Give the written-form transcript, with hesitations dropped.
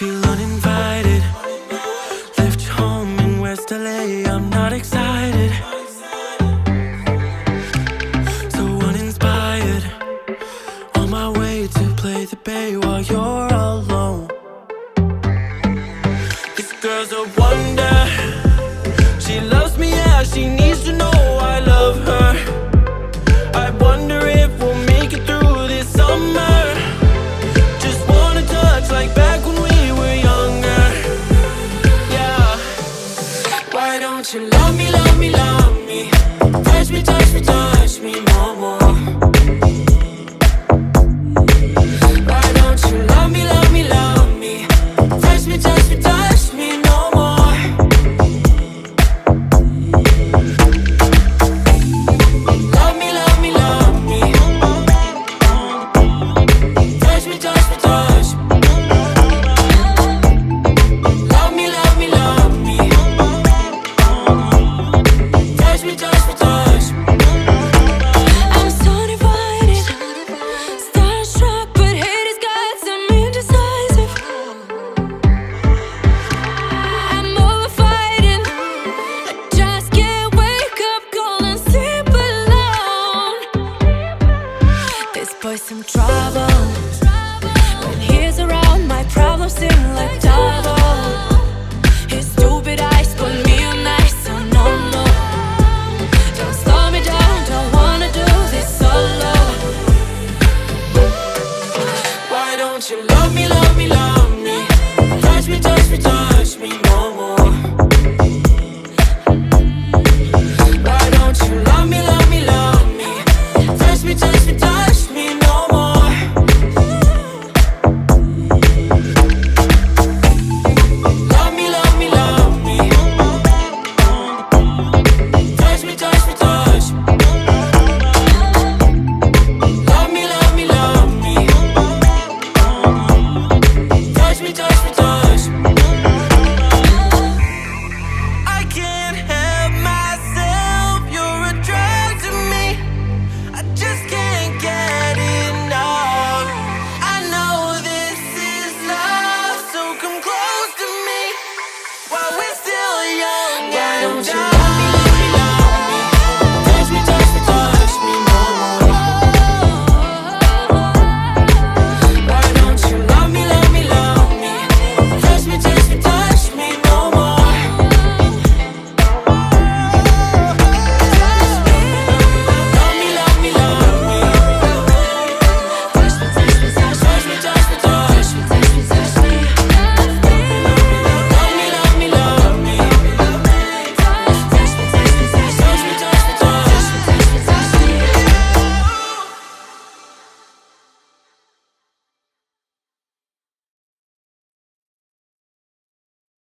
Feel uninvited. Left your home in West LA, I'm not excited. So uninspired. On my way to play the bay while you're alone. This girl's a wonder. She loves me, yeah, she needs to know I love her. I wonder if we'll make it through this summer. Just wanna touch like back when we were younger. Yeah. Why don't you love me, love me, love me? Touch me, touch me, touch me no more. Why don't you love me, love me, love me? Touch me, touch me, touch me no more. Love me, love me, love me. Touch me, touch me, touch me. Love me, love me, love me. Touch me, touch me, touch me. I'm so divided, starstruck, but hate has got some indecisive. I'm over fighting, I just can't wake up cold and sleep alone. This boy's some trouble.